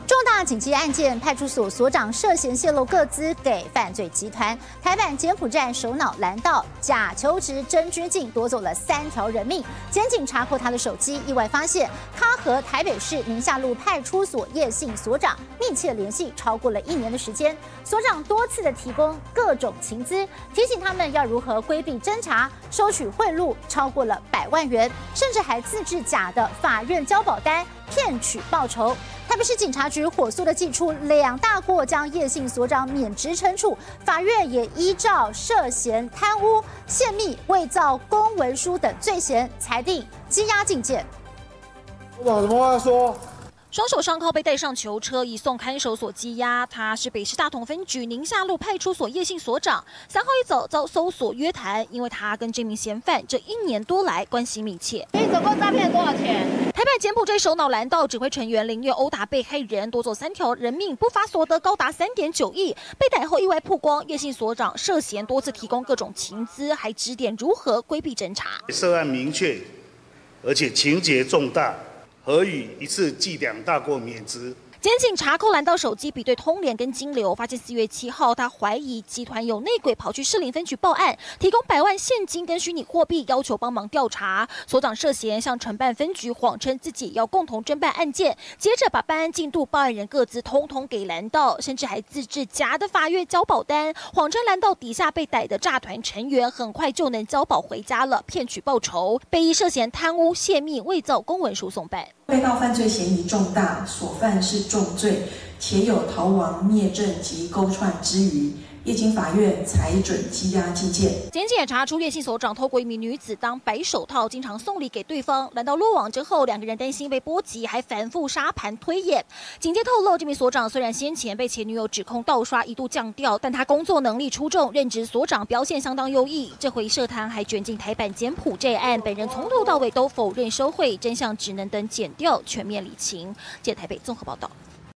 重大警缉案件，派出所所长涉嫌泄露个资给犯罪集团。台版柬埔寨首脑蓝道假求职真军警夺走了3条人命。检警查获他的手机，意外发现他和台北市宁夏路派出所叶姓所长密切联系超过了1年的时间。所长多次的提供各种情资，提醒他们要如何规避侦查，收取贿赂超过了100万元，甚至还自制假的法院交保单，骗取报酬。台北市警察局火速的祭出2大过，将叶姓所长免职惩处。法院也依照涉嫌贪污、泄密、伪造公文书等罪嫌，裁定羁押禁见。 我有什么话说？ 双手上铐被带上囚车，移送看守所羁押。他是北市大同分局宁夏路派出所叶姓所长。3号一早遭搜索约谈，因为他跟这名嫌犯这1年多来关系密切。 你总共诈骗多少钱？ 台版柬埔寨首脑蓝道指挥成员凌虐殴打被害人，夺走3条人命，不法所得高达3.9亿。被逮后意外曝光，叶姓所长涉嫌多次提供各种情资，还指点如何规避侦查。 涉案明确，而且情节重大。何以一次记2大过免职？ 检警查扣蓝道手机，比对通联跟金流，发现4月7号，他怀疑集团有内鬼跑去士林分局报案，提供100万现金跟虚拟货币，要求帮忙调查。所长涉嫌向承办分局谎称自己要共同侦办案件，接着把办案进度、报案人各自通通给蓝道，甚至还自制假的法院交保单，谎称蓝道底下被逮的诈团成员很快就能交保回家了，骗取报酬。被依涉嫌贪污、泄密、伪造公文书送办。 被告犯罪嫌疑重大，所犯是重罪，且有逃亡、灭证及勾串之余，业经法院裁准羁押禁见。 检警也查出叶姓所长透过一名女子当白手套，经常送礼给对方。蓝道落网之后，2个人担心被波及，还反复沙盘推演。警界透露，这名所长虽然先前被前女友指控盗刷，一度降调，但他工作能力出众，任职所长表现相当优异。这回涉贪还卷进台版柬埔寨案，本人从头到尾都否认收贿，真相只能等检调全面理清。记者台北综合报道。